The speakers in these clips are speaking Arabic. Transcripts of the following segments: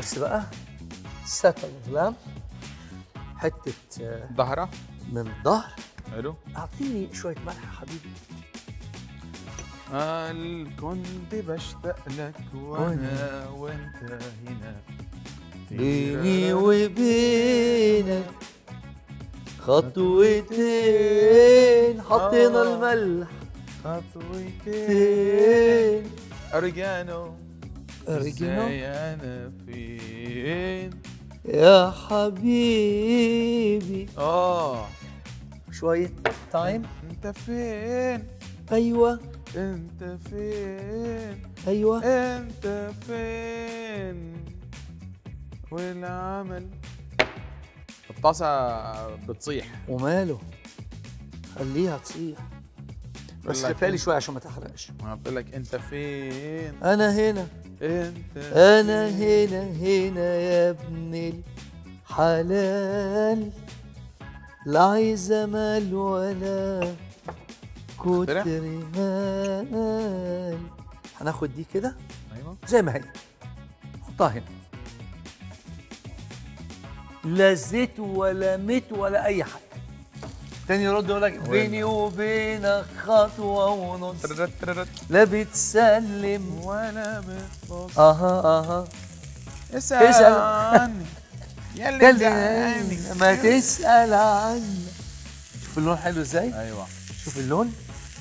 بص بقى، ساتل لام حته ظهره من الظهر. حلو. اعطيني شويه ملح يا حبيبي. قال كنت بشتاق لك وانا وانت هنا بيني وبينك خطوتين، حطينا الملح خطوتين أوريجانو أوريجانو. ازاي أنا فين يا حبيبي شوية تايم. انت فين أيوة انت فين أيوة انت فين والعمل. الطاسة بتصيح. وماله، خليها تصيح بس كفاية شوية عشان ما تحرقش. ما بقول لك انت فين. أنا هنا أنا هنا يا ابن الحلال، لا عايزة مال ولا كتر مال. هناخد دي كده ايوه زي ما هي، حطها هنا، لا زيت ولا ميت ولا أي حاجة. تاني يرد يقول لك بيني وبينك خطوة ونص، لا بتسلم ولا بتبص. اها اسأل عني يلي زعلني ما تسأل عني. شوف اللون حلو ازاي. ايوه شوف اللون.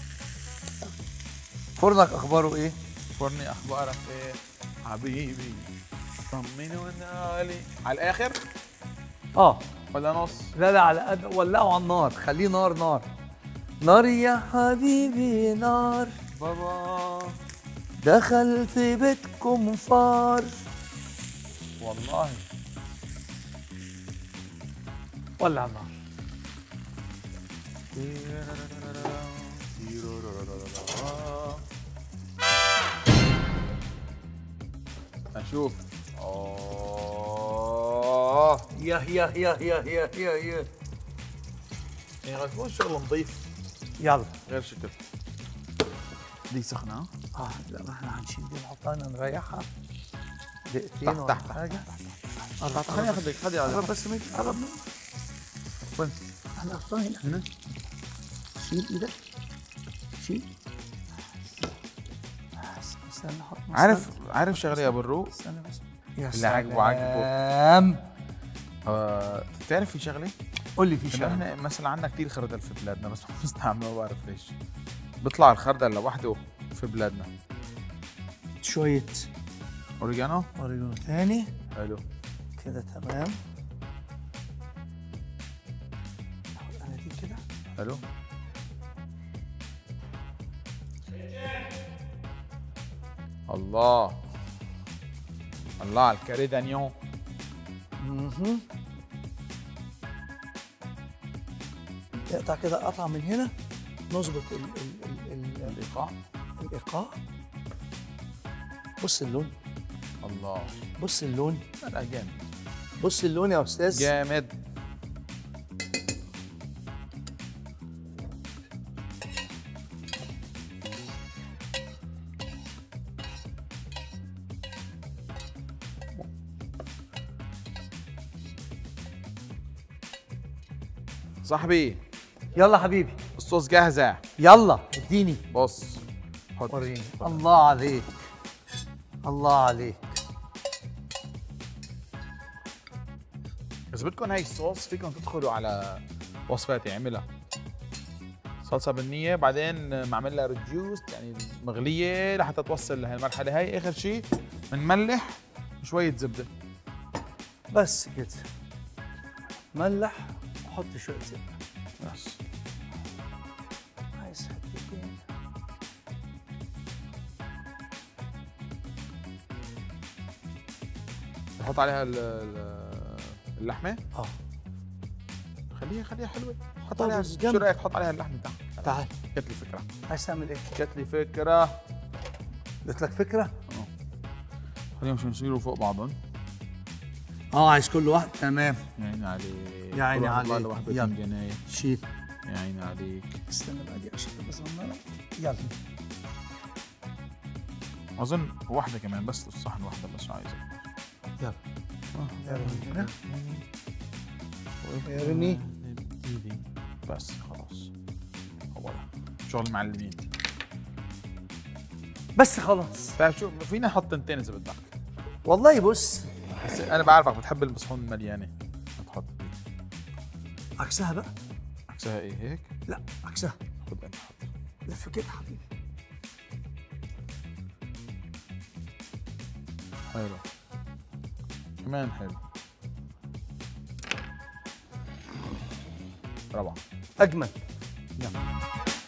فرنك اخباره ايه؟ فرني اخبارك ايه حبيبي؟ طمنوني على الاخر ولا نص؟ لا على قد، ولعوا على النار، خليه نار نار نار يا حبيبي نار. بابا دخل في بيتكم فار والله. ولع النار. اشوف. يا يعني غير شغل نظيف. يلا غير شكل دي سخنة. لا ما احنا هنشيل دي نحطها هنا نريحها دقيقتين ولا تحت حاجة. خليني اخذك خلي على قرب بس قرب. وين؟ احنا نحطها هنا. شيل ايدك، شيل. استنى نحط. عارف شغله يا برو. استنى بس. يا اللي عاجبه تعرف في شغله؟ قول لي في شغله. احنا مثلا عندنا كثير خردل في بلادنا بس ما بنستعمله، ما بعرف ليش. بيطلع الخردل لوحده في بلادنا. شويه اوريجانو ثاني. حلو كده تمام. انا دي كده حلو. الله الله على الكاري دانيون. نقطع كده قطعه من هنا، نظبط الايقاع. بص اللون. الله بص اللون. لا جامد. بص اللون يا استاذ. جامد. صاحبي يلا حبيبي الصوص جاهزة. يلا اديني. بص حط. وريني. الله عليك الله عليك. إذا بدكم هاي الصوص فيكم تدخلوا على وصفاتي عملها. صلصة بنية بعدين معمل لها ريديوس يعني مغلية لحتى توصل لهالمرحلة هاي. آخر شيء بنملح شوية زبدة بس كده. ملح وحط شوية زبدة بس. عايز حتتين. بحط عليها اللحمة. خليها حلوة. حط عليها شو رأيك حط عليها اللحمة تحت. تعال جت لي فكرة. عايز تعمل ايه؟ جت لي فكرة. جت لك فكرة؟ خليهم شو يصيروا فوق بعضهم. عايز كل واحد. تمام. يا عيني عليك. يا عيني عليك. يلا جناية. شيل. يا عيني عليك. استنى بقى دي اشيل بس صغننة. يلا. أظن واحدة كمان بس الصحن واحدة بس عايزة. يلا. ارمي. بس خلاص، هو شغل معلمين. بس خلاص. بتعرف شو، فينا نحط تنتين اذا بدك. والله بص، بس انا بعرفك بتحب الصحون المليانه، بتحط عكسها بقى. عكسها ايه هيك؟ لا عكسها. خد انت حط. لف كده حبيبي. حلو كمان حلو. روعة. اجمل. يلا.